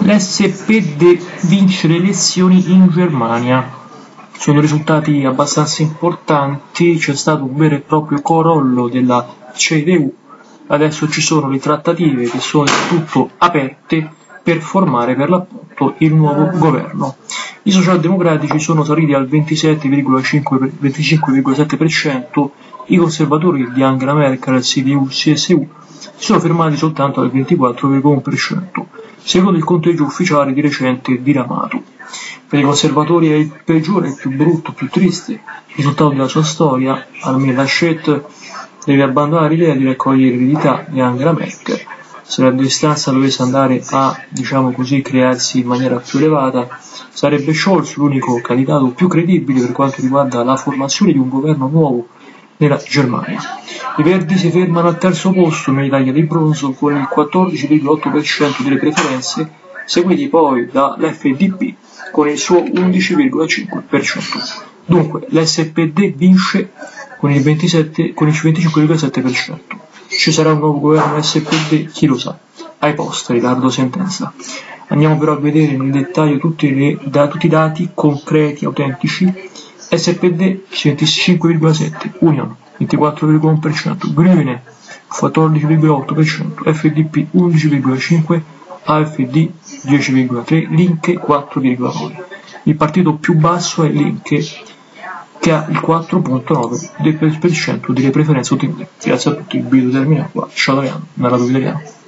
L'SPD vince le elezioni in Germania. Sono risultati abbastanza importanti, c'è stato un vero e proprio crollo della CDU, adesso ci sono le trattative che sono del tutto aperte per formare per l'appunto il nuovo governo. I socialdemocratici sono saliti al 25,7%, i conservatori di Angela Merkel, CDU-CSU, si sono fermati soltanto al 24,1%, secondo il conteggio ufficiale di recente diramato. Per i conservatori è il peggiore, il più brutto, il più triste risultato della sua storia. Armin Laschet deve abbandonare l'idea di raccogliere l'eredità di Angela Merkel. Se la distanza dovesse andare a, crearsi in maniera più elevata, sarebbe Scholz l'unico candidato più credibile per quanto riguarda la formazione di un governo nuovo nella Germania. I Verdi si fermano al terzo posto nei taglia di bronzo con il 14,8% delle preferenze, seguiti poi dall'FDP con il suo 11,5%. Dunque l'SPD vince con il 25,7%. Ci sarà un nuovo governo SPD? Chi lo sa? Ai posteri, tardo sentenza. Andiamo però a vedere nel dettaglio tutti i dati concreti, autentici. SPD 25,7%, Union 24,1%, Grüne 14,8%, FDP 11,5%, AfD 10,3%, Linke 4,9%. Il partito più basso è Linke, che ha il 4,9% delle preferenze ottenute. Grazie a tutti, il video termina qua. Ciao Adriano, narratore italiano.